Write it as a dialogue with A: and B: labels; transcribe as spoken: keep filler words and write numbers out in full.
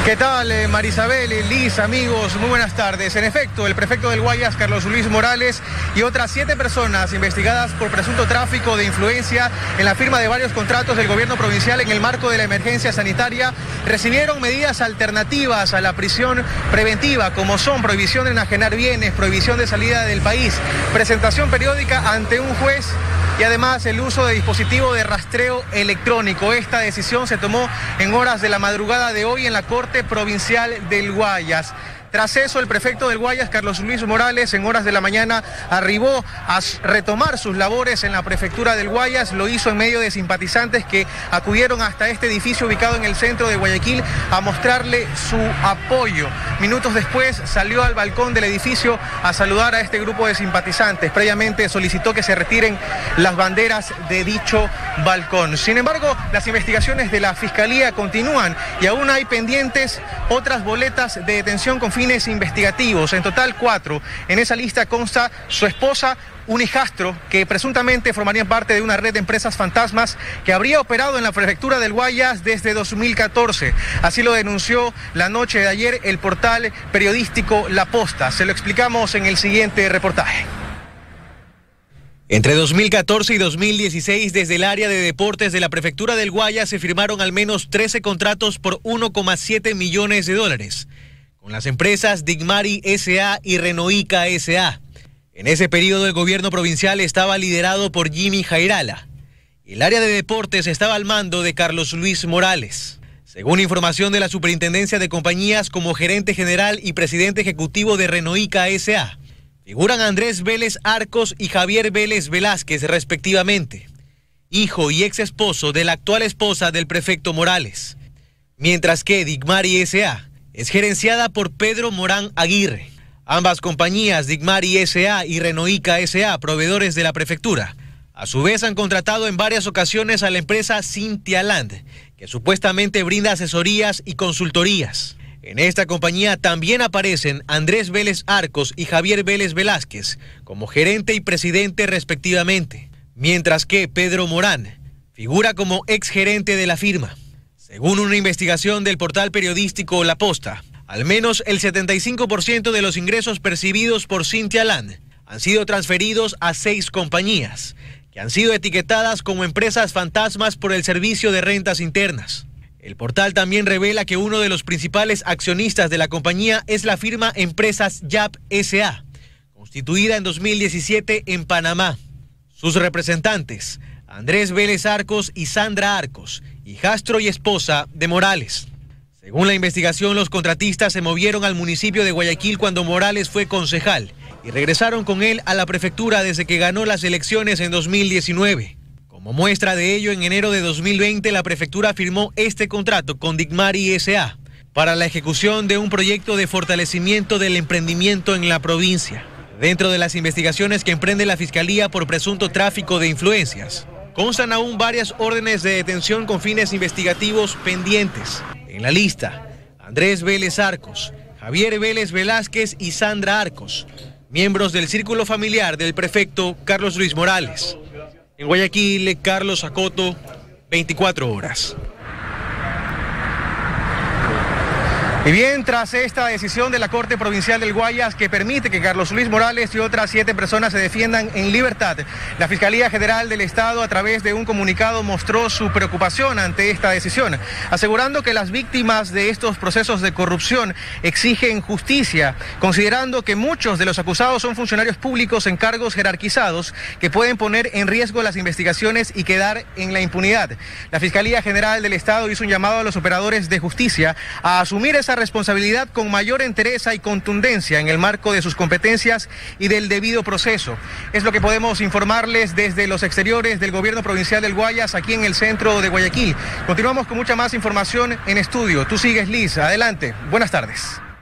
A: ¿Qué tal, eh, Marisabel, Liz, amigos? Muy buenas tardes. En efecto, el prefecto del Guayas, Carlos Luis Morales, y otras siete personas investigadas por presunto tráfico de influencia en la firma de varios contratos del gobierno provincial en el marco de la emergencia sanitaria, recibieron medidas alternativas a la prisión preventiva, como son prohibición de enajenar bienes, prohibición de salida del país, presentación periódica ante un juez y además el uso de dispositivo de rastreo electrónico. Esta decisión se tomó en horas de la madrugada de hoy en la Corte Provincial del Guayas. Tras eso, el prefecto del Guayas, Carlos Luis Morales, en horas de la mañana arribó a retomar sus labores en la prefectura del Guayas. Lo hizo en medio de simpatizantes que acudieron hasta este edificio ubicado en el centro de Guayaquil a mostrarle su apoyo. Minutos después salió al balcón del edificio a saludar a este grupo de simpatizantes. Previamente solicitó que se retiren las banderas de dicho balcón. Sin embargo, las investigaciones de la Fiscalía continúan y aún hay pendientes otras boletas de detención con fines investigativos. En total, cuatro. En esa lista consta su esposa, un hijastro que presuntamente formaría parte de una red de empresas fantasmas que habría operado en la prefectura del Guayas desde dos mil catorce. Así lo denunció la noche de ayer el portal periodístico La Posta. Se lo explicamos en el siguiente reportaje. Entre dos mil catorce y dos mil dieciséis, desde el área de deportes de la prefectura del Guayas se firmaron al menos trece contratos por uno coma siete millones de dólares con las empresas Digmari S A y Renoica S A En ese periodo el gobierno provincial estaba liderado por Jimmy Jairala. El área de deportes estaba al mando de Carlos Luis Morales. Según información de la Superintendencia de Compañías, como gerente general y presidente ejecutivo de Renoica S A, figuran Andrés Vélez Arcos y Javier Vélez Velázquez respectivamente, hijo y ex esposo de la actual esposa del prefecto Morales, mientras que Digmari S A es gerenciada por Pedro Morán Aguirre. Ambas compañías, Digmari S A y Renoica S A, proveedores de la prefectura, a su vez han contratado en varias ocasiones a la empresa Cintia Land, que supuestamente brinda asesorías y consultorías. En esta compañía también aparecen Andrés Vélez Arcos y Javier Vélez Velázquez como gerente y presidente respectivamente, mientras que Pedro Morán figura como ex gerente de la firma. Según una investigación del portal periodístico La Posta, al menos el setenta y cinco por ciento de los ingresos percibidos por Cintia Land han sido transferidos a seis compañías, que han sido etiquetadas como empresas fantasmas por el Servicio de Rentas Internas. El portal también revela que uno de los principales accionistas de la compañía es la firma Empresas Yap S A, constituida en dos mil diecisiete en Panamá. Sus representantes, Andrés Vélez Arcos y Sandra Arcos, hijastro y esposa de Morales. Según la investigación, los contratistas se movieron al municipio de Guayaquil cuando Morales fue concejal y regresaron con él a la prefectura desde que ganó las elecciones en dos mil diecinueve. Como muestra de ello, en enero de dos mil veinte la prefectura firmó este contrato con Digmari S A para la ejecución de un proyecto de fortalecimiento del emprendimiento en la provincia. Dentro de las investigaciones que emprende la Fiscalía por presunto tráfico de influencias, constan aún varias órdenes de detención con fines investigativos pendientes. En la lista, Andrés Vélez Arcos, Javier Vélez Velázquez y Sandra Arcos, miembros del círculo familiar del prefecto Carlos Luis Morales. En Guayaquil, Carlos Acoto, veinticuatro horas. Y bien, tras esta decisión de la Corte Provincial del Guayas que permite que Carlos Luis Morales y otras siete personas se defiendan en libertad, la Fiscalía General del Estado a través de un comunicado mostró su preocupación ante esta decisión, asegurando que las víctimas de estos procesos de corrupción exigen justicia, considerando que muchos de los acusados son funcionarios públicos en cargos jerarquizados que pueden poner en riesgo las investigaciones y quedar en la impunidad. La Fiscalía General del Estado hizo un llamado a los operadores de justicia a asumir esa responsabilidad con mayor entereza y contundencia en el marco de sus competencias y del debido proceso. Es lo que podemos informarles desde los exteriores del gobierno provincial del Guayas, aquí en el centro de Guayaquil. Continuamos con mucha más información en estudio. Tú sigues, Liz. Adelante. Buenas tardes.